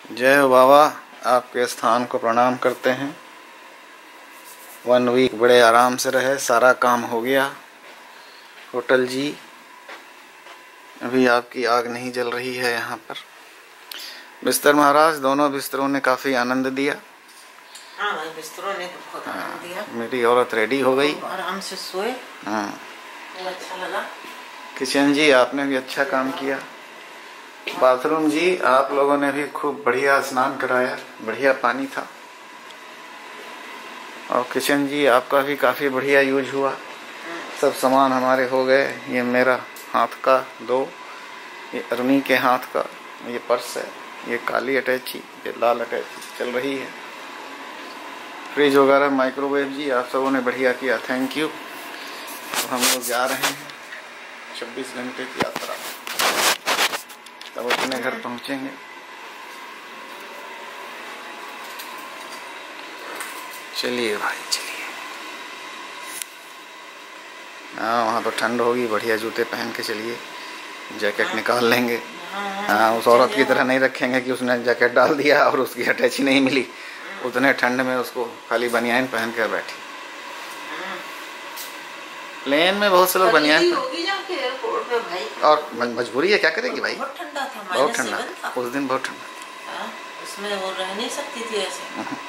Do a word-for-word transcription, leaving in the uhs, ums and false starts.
जय हो बाबा, आपके स्थान को प्रणाम करते हैं। वन वीक बड़े आराम से रहे, सारा काम हो गया। होटल जी, अभी आपकी आग नहीं जल रही है यहाँ पर। बिस्तर महाराज, दोनों बिस्तरों ने काफ़ी आनंद दिया। हाँ भाई, बिस्तरों ने तो बहुत आनंद दिया। मेरी औरत रेडी हो गई, आराम से सोए। हाँ, अच्छा लगा। किशन जी, आपने भी अच्छा काम किया। बाथरूम जी, आप लोगों ने भी खूब बढ़िया स्नान कराया, बढ़िया पानी था। और किशन जी, आपका भी काफ़ी बढ़िया यूज हुआ। सब सामान हमारे हो गए। ये मेरा हाथ का दो, ये अरुणी के हाथ का ये पर्स है, ये काली अटैची, ये लाल अटैची चल रही है। फ्रिज वगैरह, माइक्रोवेव जी, आप सबों ने बढ़िया किया, थैंक यू। तो हम लोग जा रहे हैं छब्बीस घंटे की यात्रा, तब अपने घर पहुंचेंगे। चलिए भाई, चलिए। हाँ, वहाँ तो ठंड होगी, बढ़िया जूते पहन के चलिए। जैकेट निकाल लेंगे। हाँ, उस औरत की तरह नहीं रखेंगे कि उसने जैकेट डाल दिया और उसकी अटैची नहीं मिली। उतने ठंड में उसको खाली बनियान पहन कर बैठी। प्लेन में बहुत से लोग बनियान और मजबूरी है, क्या करेगी भाई। बहुत ठंडा था, बहुत ठंडा, उस दिन बहुत ठंडा। उसमें वो रह नहीं सकती थी ऐसे।